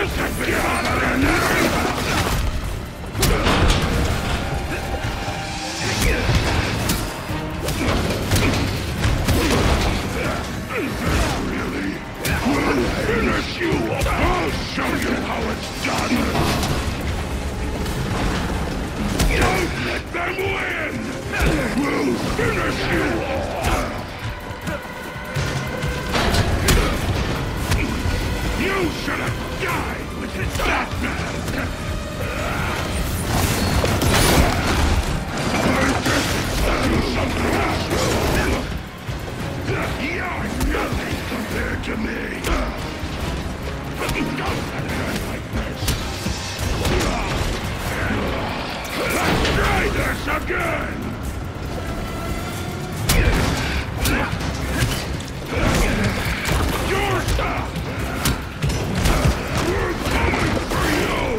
Finish you! I'll show you how it's done! Don't let them win! We'll finish you all! You should have died with his Batman! Do something else! You're nothing compared to me! Don't let it hurt like this! Let's try this again! Your stuff! We're coming for you!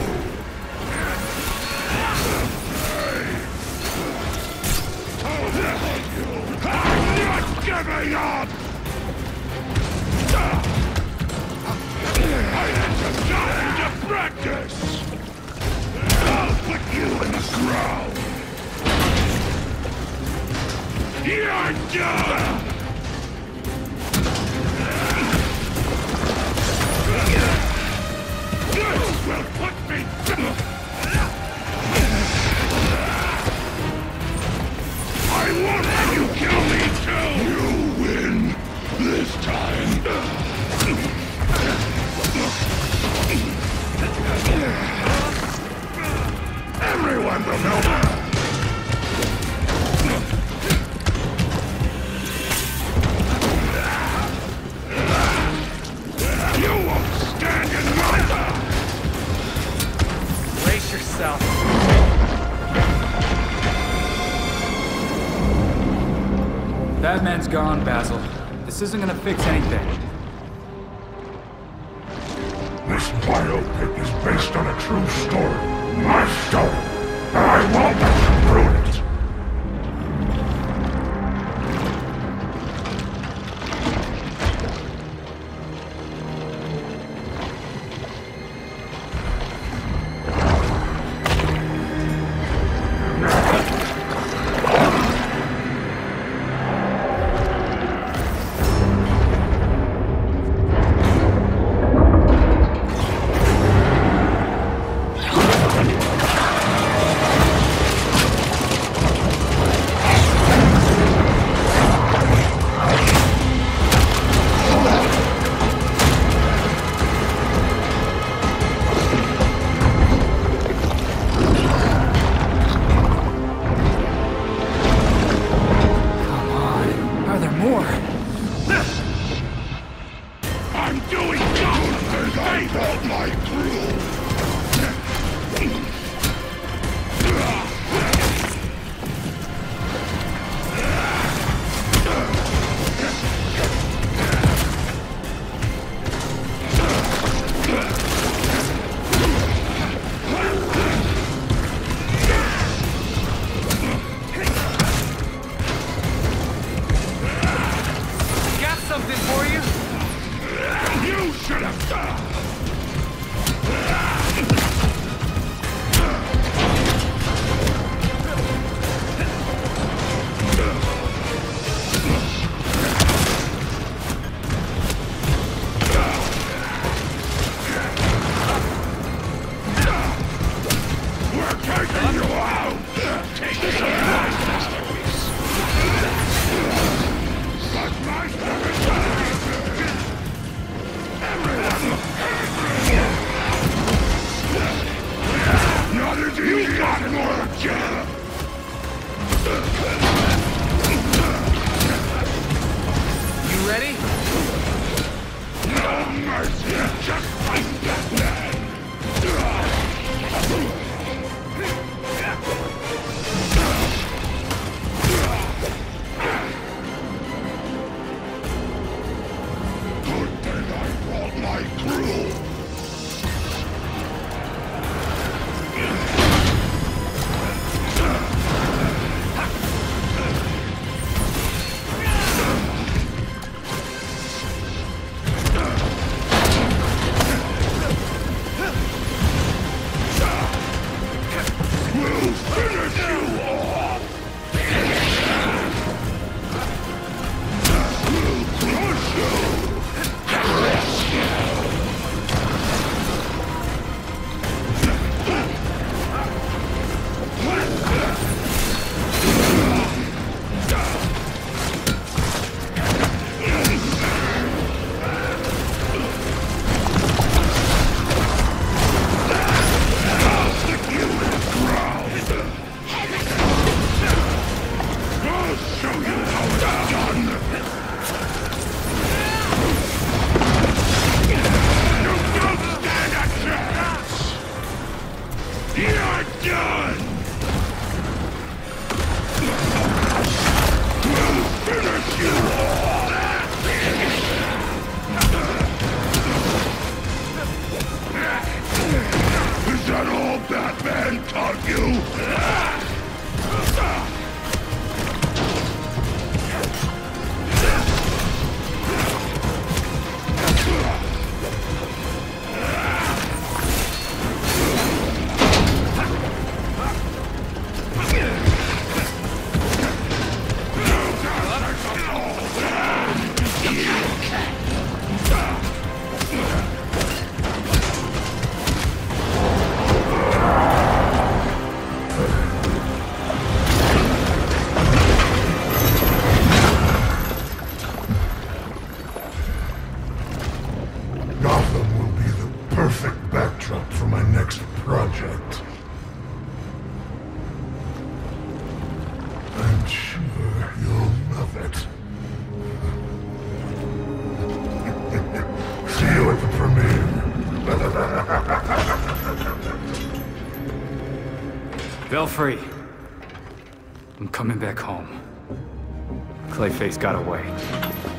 I'm not giving up! I had some time to practice! I'll put you in the ground! You're done! This will put me down! I won't let you kill me too! You win this time! Everyone will know! You won't stand in my way! Brace yourself. Batman's gone, Basil. This isn't gonna fix anything. This biopic is based on a true story. My story. And I won't let you ruin it. Is that all Batman taught you? Gotham will be the perfect backdrop for my next project. I'm sure you'll love it. See you at the premiere. Belfry. I'm coming back home. Clayface got away.